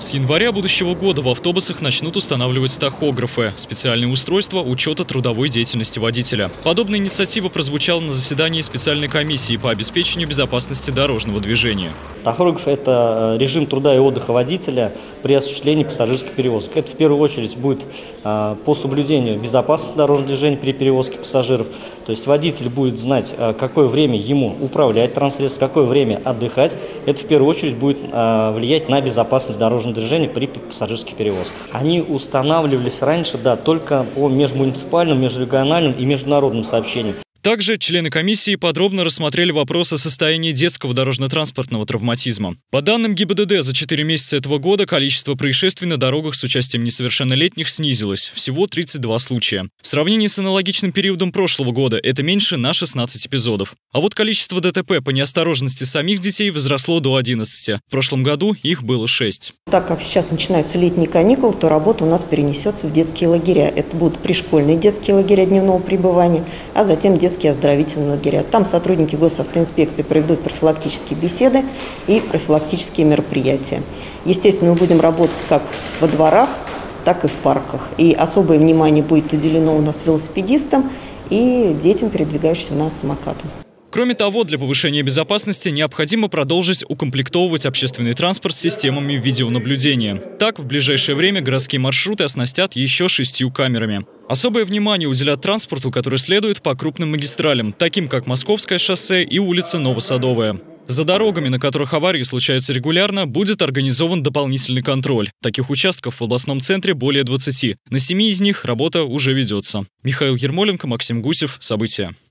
С января будущего года в автобусах начнут устанавливать тахографы – специальные устройства учета трудовой деятельности водителя. Подобная инициатива прозвучала на заседании специальной комиссии по обеспечению безопасности дорожного движения. Тахограф – это режим труда и отдыха водителя при осуществлении пассажирских перевозок. Это в первую очередь будет по соблюдению безопасности дорожного движения при перевозке пассажиров. То есть водитель будет знать, какое время ему управлять транспортом, какое время отдыхать. Это в первую очередь будет влиять на безопасность дорожного движения при пассажирских перевозках. Они устанавливались раньше, да, только по межмуниципальным, межрегиональным и международным сообщениям. Также члены комиссии подробно рассмотрели вопрос о состоянии детского дорожно-транспортного травматизма. По данным ГИБДД, за 4 месяца этого года количество происшествий на дорогах с участием несовершеннолетних снизилось. Всего 32 случая. В сравнении с аналогичным периодом прошлого года это меньше на 16 эпизодов. А вот количество ДТП по неосторожности самих детей возросло до 11. В прошлом году их было 6. Так как сейчас начинаются летние каникулы, то работа у нас перенесется в детские лагеря. Это будут пришкольные детские лагеря дневного пребывания, а затем детские оздоровительные лагеря. Там сотрудники госавтоинспекции проведут профилактические беседы и профилактические мероприятия. Естественно, мы будем работать как во дворах, так и в парках. И особое внимание будет уделено у нас велосипедистам и детям, передвигающимся на самокатах. Кроме того, для повышения безопасности необходимо продолжить укомплектовывать общественный транспорт системами видеонаблюдения. Так, в ближайшее время городские маршруты оснастят еще 6 камерами. Особое внимание уделят транспорту, который следует по крупным магистралям, таким как Московское шоссе и улица Новосадовая. За дорогами, на которых аварии случаются регулярно, будет организован дополнительный контроль. Таких участков в областном центре более 20. На 7 из них работа уже ведется. Михаил Ермоленко, Максим Гусев. События.